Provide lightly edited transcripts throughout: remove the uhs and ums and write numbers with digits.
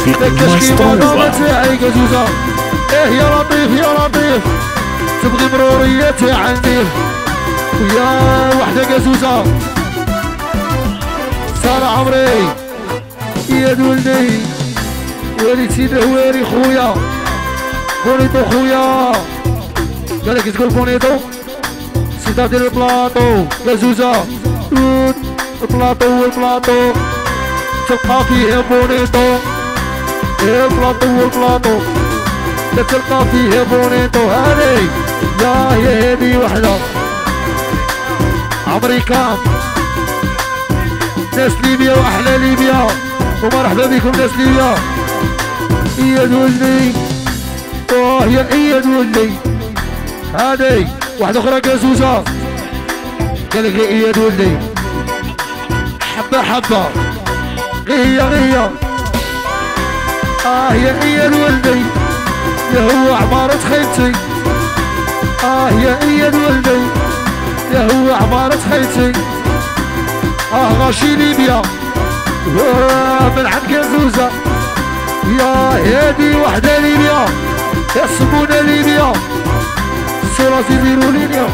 توفيق المايسترو تاعي قزوزة. ايه يا لطيف يا لطيف تبغي مروريتي عندي ويا وحدة قزوزة. صار عمري يا ولدي ويلي سيدي ويلي خويا بونيتو خويا قالك تقول بونيتو سيدا دير البلاطو قزوزة البلاطو والبلاطو تلقى فيه بونيتو البلاطو والبلاطو تلقى فيه بونيتو. هذي يا هي هذي وحدة امريكان ناس ليبيا واحلى ليبيا ومرحبا بكم ناس ليبيا. اياد ولدي يا اياد ولدي. هذي واحدة اخرى قزوزة قالك يا اياد ولدي حبة حبة غية غية. يا اياد ولدي يا هو عمارة خيتي. يا اياد ولدي يا هو عمارة خيتي. غاشي ليبيا من عند قزوزة. يا هادي وحدة ليبيا يا سمونة ليبيا سوراسي ديرو ليبيا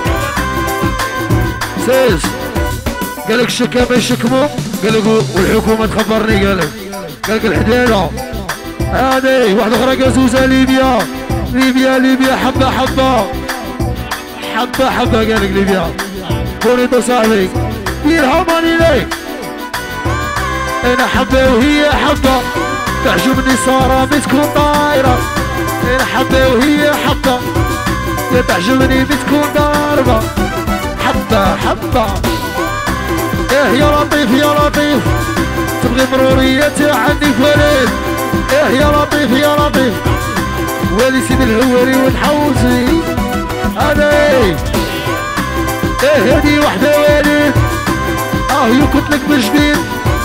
سيس. قالك الشكا ما يشكمو قالك والحكومة تخبرني قالك الحديدة. هادي واحدة أخرى قزوزة ليبيا ليبيا ليبيا حبة حبة حبة حبة قالك ليبيا. بونيتو صاحبي يرحمني لي انا حبة وهي حبة تعجبني صارة بتكون طايرة. انا حبة وهي حبة تعجبني بتكون ضاربة حبة حبة. ايه يا لطيف يا لطيف تبغي مروريتي عندي فريد. ايه يا لطيف يا لطيف ولي سيد الهواري ونحوزي. هذي ايه هدي وحدة وليد كنت لك بالجديد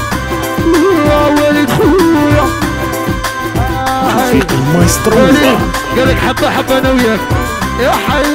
وليد خويا توفيق المايسترو قالك حبة حبة انا وياك يا حي.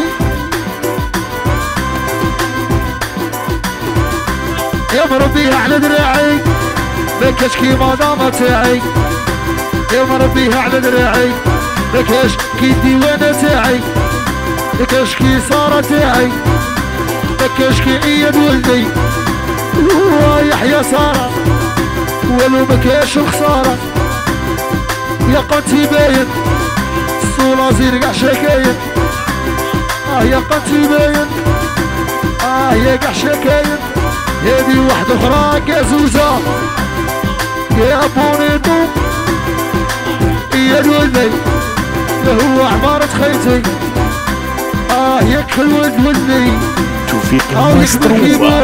يا مربيها على دراعي لكاش كيما داما تاعي. يا مربيها على دراعي لكاش كي الديوانة تاعي لكاش كي صارة تاعي لكاش كي اياد ولدي يحيى سارة ولو مكاش الخسارة. يا قنتي باين السولازير قاع شكاين. يا قنتي باين يا قاع شكاين. هادي واحدة اخرى قزوزة يا بونيتو اياد ولدي هو عمارة خيتي. ياك الولد ولدي توفيق المايسترو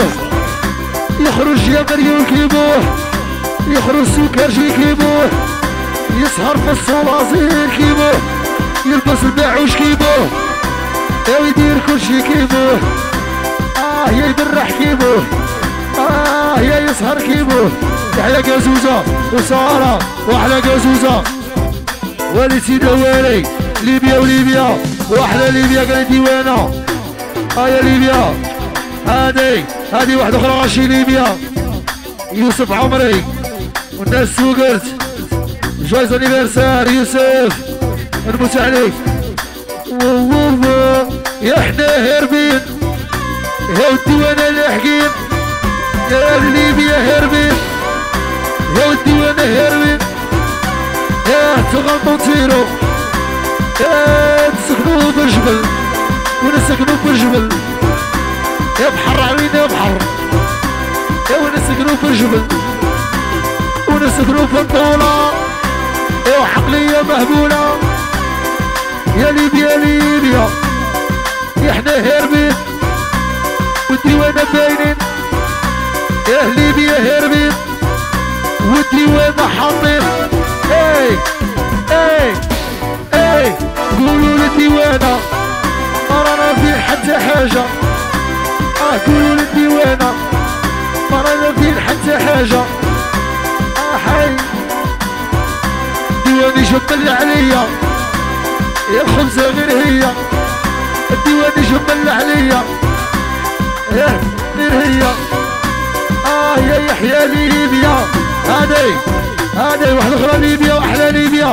يخرج يا مريم كيبوه يخرج سكر جي كيبوه يسهر في الصلاصير كيبوه يلبس الباعوش كيبوه يدير كل شي كيبوه. يا يدرح كيبوه يا يسهر كيبوه. يحيى قزوزة وسارة واحلى قزوزة ولي سيدة والي ليبيا وليبيا واحلى ليبيا قال ديوانة. يا ليبيا هادي واحدة أخرى غاشي ليبيا يوسف عمري والناس سوقرت جوايز انيفرسار يوسف نموت عليك. يا حنا هاربين يا الديوانة لاحقين يا ليبيا هاربين يا الديوانة هاربين. يا تغلطوا تيرو يا تسكنوا بالجبل ونسكنوا بالجبل. يا بحر عوين يا بحر يا ونسكنوا في الجبل ونسكنوا في الطولة يا عقلية مهبولة. يا ليبيا ليبيا يا حنا هاربين والديوانة باينين. يا ليبيا هاربين والديوانة حاطين. قولوا للديوانة ما رانا في حتى حاجة. قولوا للديوانة ما رانا في حتى حاجة. حي الديواني جمل عليا يا الخبزة غير هي. الديواني جمل عليا يا غير هي. يا يحيى ليبيا. هادي واحدة أخرى ليبيا شويه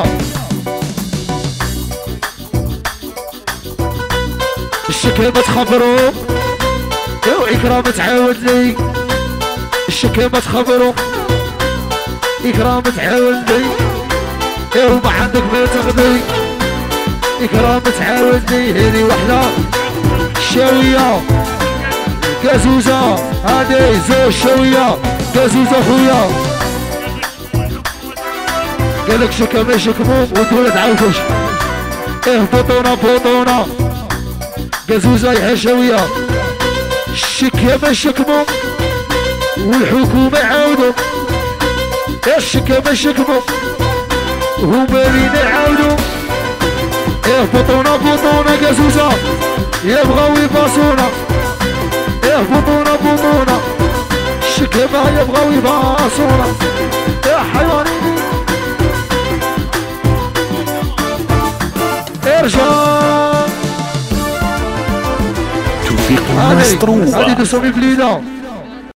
الشكيمة تخبروا يا إكرام تعاود لي الشكيمة تخبروا إكرام تعاود لي يا وما عندك ما تغني إكرام تعاود لي هذه وحدة شوية كازوزة هادي زوج شوية كازوزة خويا قالك شكمة شكمو وانتو تعاودوش ايه بطونة كازوزة يا شوية الشكمة شكمو والحكومة يعاودو الشكمة شكمو هما لين يعاودو ايه بطونة كازوزة يبغاو يباصونا ايه بطونة الشكمة يبغاو يباصونا يا حيوانين توفيق المايسترو هادي 200 بليدة